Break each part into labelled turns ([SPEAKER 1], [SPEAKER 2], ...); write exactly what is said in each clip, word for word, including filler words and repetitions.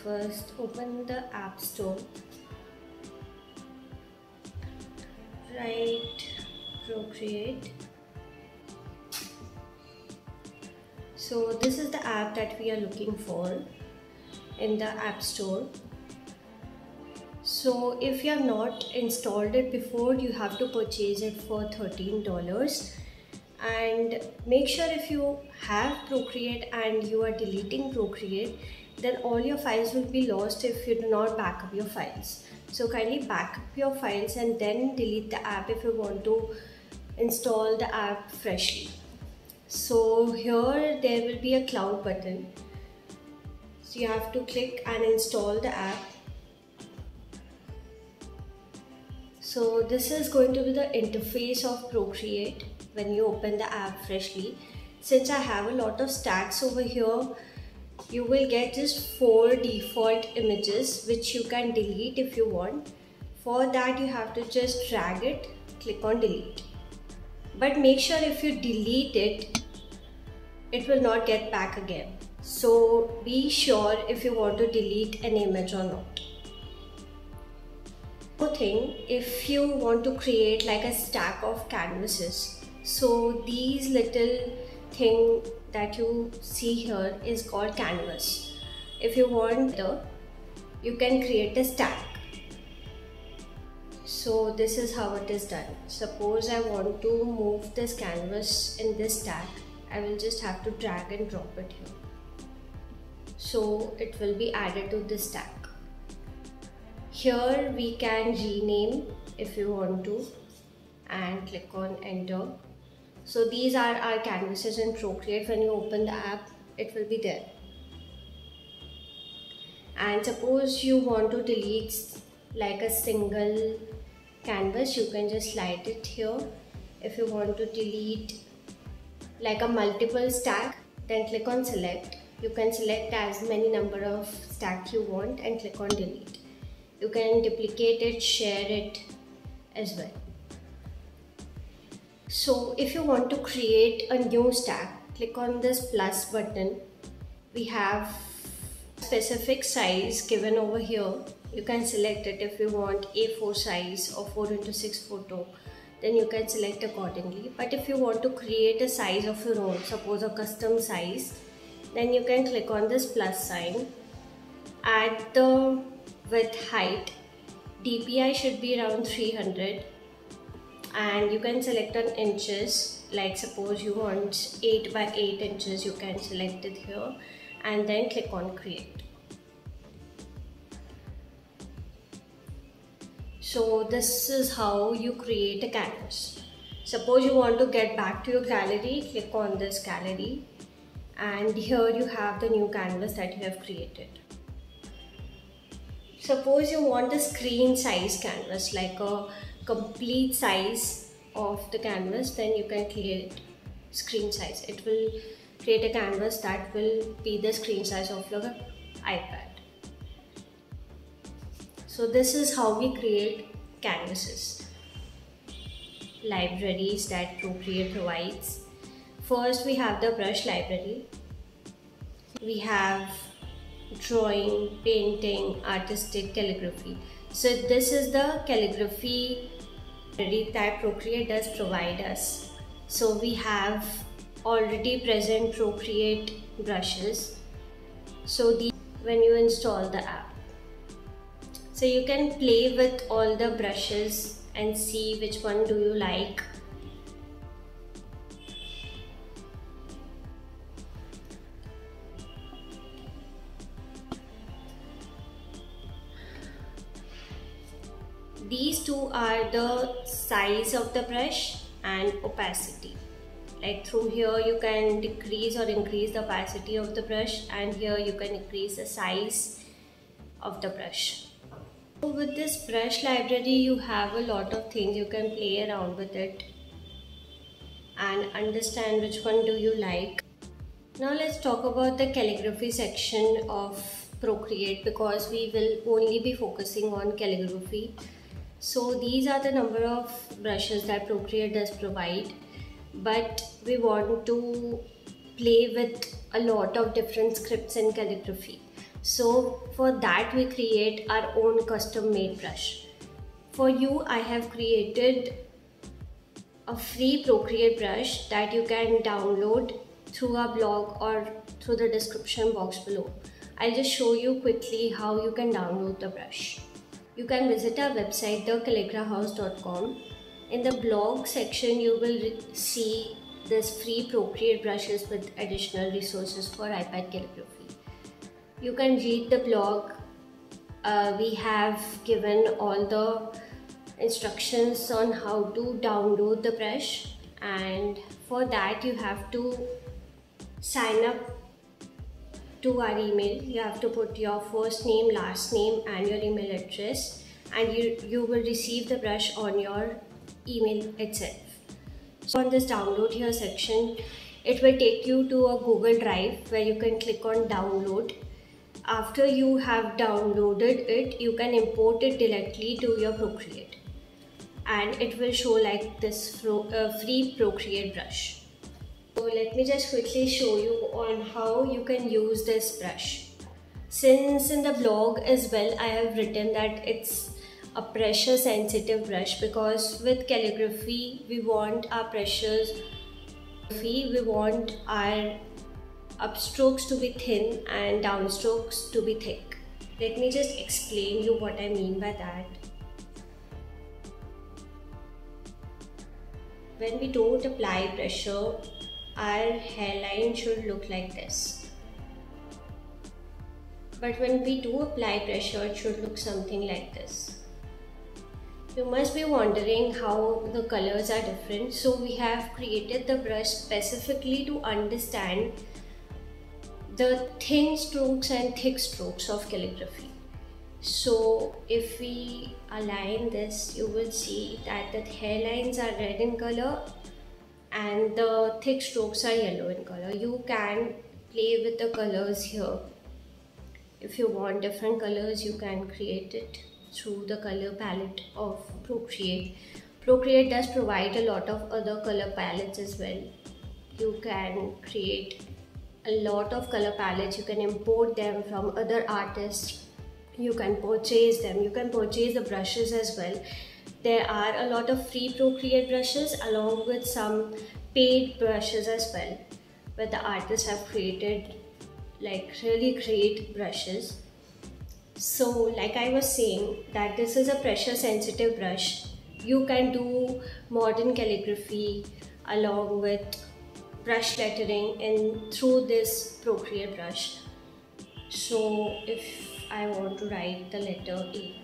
[SPEAKER 1] First open the App Store, write Procreate. So this is the app that we are looking for in the App Store. So if you have not installed it before, you have to purchase it for thirteen dollars. And make sure if you have Procreate and you are deleting Procreate, then all your files will be lost if you do not back up your files. So kindly back up your files and then delete the app if you want to install the app freshly. So here there will be a cloud button. So you have to click and install the app. So this is going to be the interface of Procreate when you open the app freshly. Since I have a lot of stacks over here, you will get just four default images which you can delete if you want. For that you have to just drag it, click on delete. But make sure if you delete it, it will not get back again. So be sure if you want to delete an image or not. One thing, if you want to create like a stack of canvases, so these little thing that you see here is called canvas. If you want to, you can create a stack. So this is how it is done. Suppose I want to move this canvas in this stack, I will just have to drag and drop it here. So it will be added to this stack. Here we can rename if you want to and click on enter. So these are our canvases in Procreate. When you open the app, it will be there. And suppose you want to delete like a single canvas, you can just slide it here. If you want to delete like a multiple stack, then click on select. You can select as many number of stacks you want and click on delete. You can duplicate it, share it as well. So if you want to create a new stack, click on this plus button. We have specific size given over here. You can select it if you want A four size or four into six photo, then you can select accordingly. But if you want to create a size of your own, suppose a custom size, then you can click on this plus sign. Add the width height. D P I should be around three hundred. And you can select on inches, like suppose you want eight by eight inches, you can select it here and then click on create. So this is how you create a canvas. Suppose you want to get back to your gallery, click on this gallery and here you have the new canvas that you have created. Suppose you want a screen size canvas, like a complete size of the canvas, then you can create screen size. It will create a canvas that will be the screen size of your iPad. So this is how we create canvases. Libraries that Procreate provides. First we have the brush library. We have drawing, painting, artistic, calligraphy. So this is the calligraphy that Procreate does provide us. So we have already present Procreate brushes. So these when you install the app. So you can play with all the brushes and see which one do you like. These two are the size of the brush and opacity. Like through here you can decrease or increase the opacity of the brush, and here you can increase the size of the brush. So with this brush library you have a lot of things, you can play around with it and understand which one do you like. Now let's talk about the calligraphy section of Procreate, because we will only be focusing on calligraphy. So these are the number of brushes that Procreate does provide, but we want to play with a lot of different scripts in calligraphy. So for that we create our own custom made brush. For you, I have created a free Procreate brush that you can download through our blog or through the description box below. I'll just show you quickly how you can download the brush. You can visit our website the calligra house dot com. In the blog section, you will see this free Procreate brushes with additional resources for iPad calligraphy. You can read the blog. Uh, we have given all the instructions on how to download the brush, and for that you have to sign up to our email. You have to put your first name, last name and your email address, and you, you will receive the brush on your email itself. So on this download here section, it will take you to a Google Drive where you can click on download. After you have downloaded it, you can import it directly to your Procreate, and it will show like this uh, free Procreate brush. So let me just quickly show you on how you can use this brush. Since in the blog as well I have written that it's a pressure sensitive brush, because with calligraphy we want our pressures, we want our upstrokes to be thin and downstrokes to be thick. Let me just explain you what I mean by that. When we don't apply pressure, our hairline should look like this. But when we do apply pressure, it should look something like this. You must be wondering how the colors are different. So we have created the brush specifically to understand the thin strokes and thick strokes of calligraphy. So if we align this, you will see that the hairlines are red in color and the thick strokes are yellow in color. You can play with the colors here. If you want different colors, you can create it through the color palette of Procreate. Procreate does provide a lot of other color palettes as well. You can create a lot of color palettes. You can import them from other artists. You can purchase them. You can purchase the brushes as well. There are a lot of free Procreate brushes along with some paid brushes as well, where the artists have created like really great brushes. So like I was saying, that this is a pressure sensitive brush. You can do modern calligraphy along with brush lettering in through this Procreate brush. So if I want to write the letter A,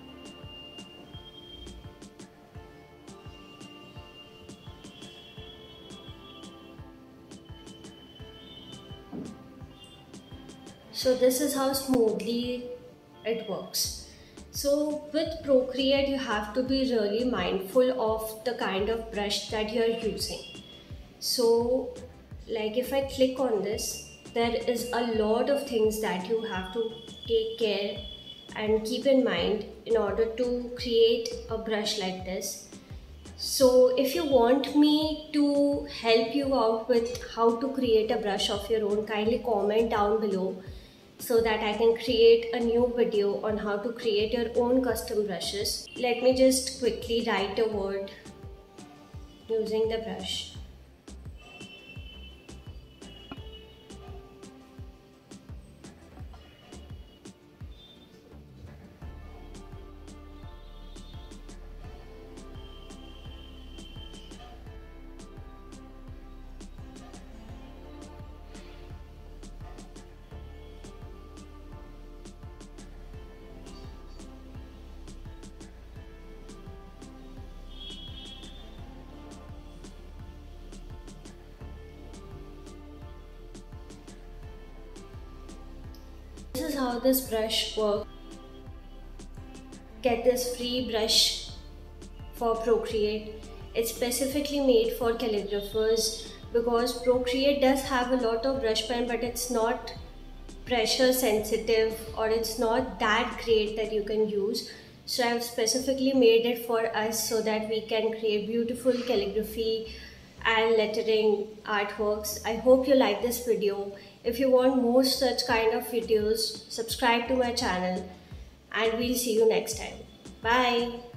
[SPEAKER 1] so this is how smoothly it works. So with Procreate, you have to be really mindful of the kind of brush that you are using. So like if I click on this, there is a lot of things that you have to take care and keep in mind in order to create a brush like this. So if you want me to help you out with how to create a brush of your own, kindly comment down below so that I can create a new video on how to create your own custom brushes. Let me just quickly write a word using the brush. This is how this brush works. Get this free brush for Procreate. It's specifically made for calligraphers because Procreate does have a lot of brush pen, but it's not pressure sensitive or it's not that great that you can use. So I've specifically made it for us so that we can create beautiful calligraphy and lettering artworks. I hope you like this video. If you want more such kind of videos, subscribe to my channel and we'll see you next time. Bye.